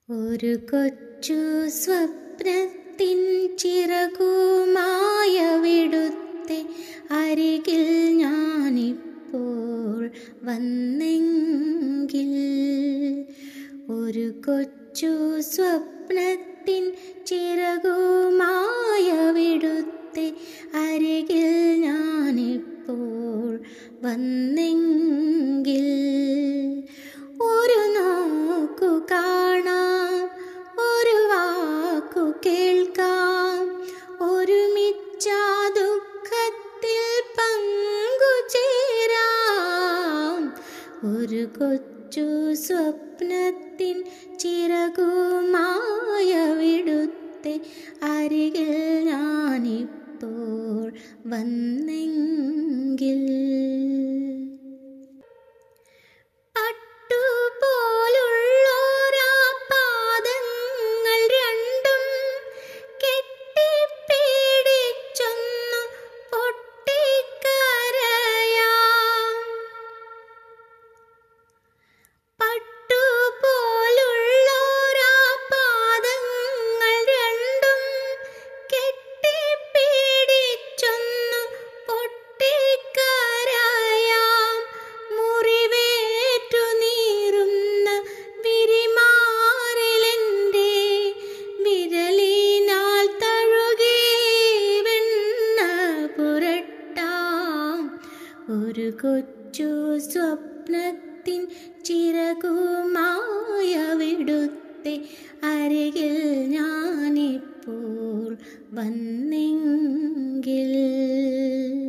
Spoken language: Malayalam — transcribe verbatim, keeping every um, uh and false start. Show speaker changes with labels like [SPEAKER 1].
[SPEAKER 1] ഒരു കൊച്ചു സ്വപ്നത്തിൻ ചിറകുമായവിടുത്തെ അരികിൽ ഞാനിപ്പോൾ വന്നെങ്കിൽ, ഒരു കൊച്ചു സ്വപ്നത്തിൻ ചിറകുമായവിടുത്തെ അരികിൽ ഞാനിപ്പോൾ വന്നെങ്കിൽ, ഒരു നോക്കു കാണാം, ഒരു വാക്കു കേൾക്കാം, ഒരുമിച്ച ദുഃഖത്തിൽ പങ്കുചേരാം. ഒരു കൊച്ചു സ്വപ്നത്തിൻ ചിറകുമായവിടുത്തെ അരികിൽ ഞാനിപ്പോൾ വന്നെങ്കിൽ, ഒരു കൊച്ചു സ്വപ്നത്തിൻ ചിറകുമായവിടുത്തെ അരികിൽ ഞാനിപ്പോൾ വന്നെങ്കിൽ.